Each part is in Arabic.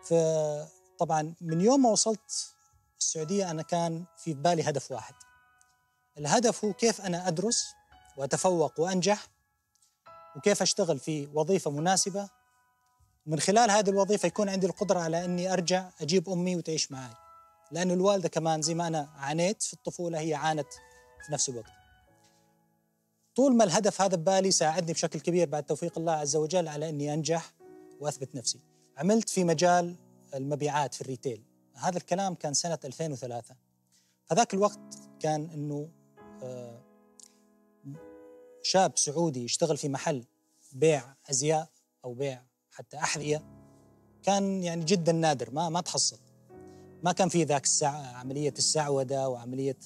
فطبعا من يوم ما وصلت السعودية أنا كان في بالي هدف واحد. الهدف هو كيف أنا أدرس وأتفوق وأنجح، وكيف أشتغل في وظيفة مناسبة، ومن خلال هذه الوظيفة يكون عندي القدرة على أني أرجع أجيب أمي وتعيش معي، لأن الوالدة كمان زي ما أنا عانيت في الطفولة هي عانت في نفس الوقت. طول ما الهدف هذا ببالي ساعدني بشكل كبير بعد توفيق الله عز وجل على أني أنجح وأثبت نفسي. عملت في مجال المبيعات في الريتيل، هذا الكلام كان سنة 2003. فذاك الوقت كان أنه شاب سعودي يشتغل في محل بيع أزياء أو بيع حتى أحذية كان يعني جدا نادر، ما تحصل. ما كان في ذاك عملية السعودة وعملية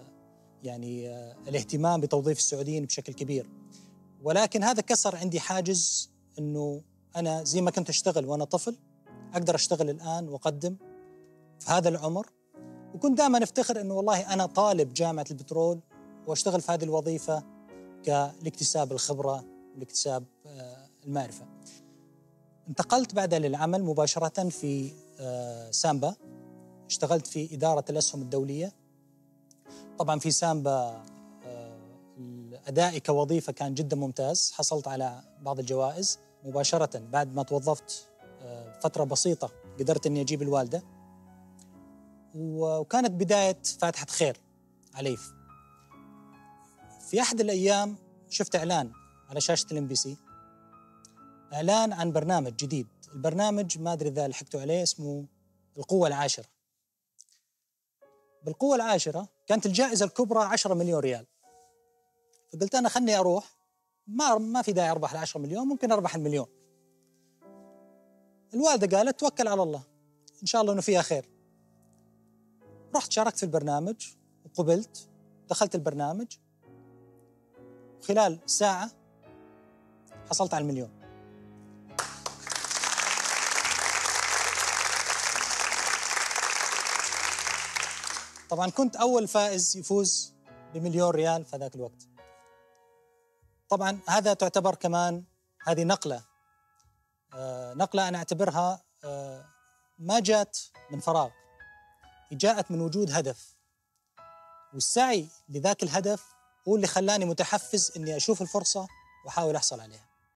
الاهتمام بتوظيف السعوديين بشكل كبير. ولكن هذا كسر عندي حاجز أنه أنا زي ما كنت أشتغل وأنا طفل أقدر أشتغل الآن وأقدم في هذا العمر. وكنت دائما أفتخر أنه والله أنا طالب جامعة البترول وأشتغل في هذه الوظيفة لاكتساب الخبرة والاكتساب المعرفة. انتقلت بعدها للعمل مباشرة في سامبا، اشتغلت في إدارة الأسهم الدولية. طبعا في سامبا أدائي كوظيفة كان جدا ممتاز، حصلت على بعض الجوائز مباشرة بعد ما توظفت. فترة بسيطة قدرت أني أجيب الوالدة، وكانت بداية فاتحة خير علي. في أحد الأيام شفت إعلان على شاشة الMBC، إعلان عن برنامج جديد. البرنامج ما أدري إذا لحقتوا عليه، اسمه القوة العاشرة. بالقوة العاشرة كانت الجائزة الكبرى 10 مليون ريال. فقلت أنا خلني أروح، ما في داعي أربح 10 مليون، ممكن أربح المليون. الوالدة قالت توكل على الله، إن شاء الله إنه فيها خير. رحت شاركت في البرنامج وقبلت، دخلت البرنامج، وخلال ساعة حصلت على المليون. طبعا كنت أول فائز يفوز بمليون ريال في ذاك الوقت. طبعا هذا تعتبر كمان هذه نقلة أنا أعتبرها ما جات من فراغ، جاءت من وجود هدف، والسعي لذاك الهدف هو اللي خلاني متحفز إني أشوف الفرصة وأحاول أحصل عليها.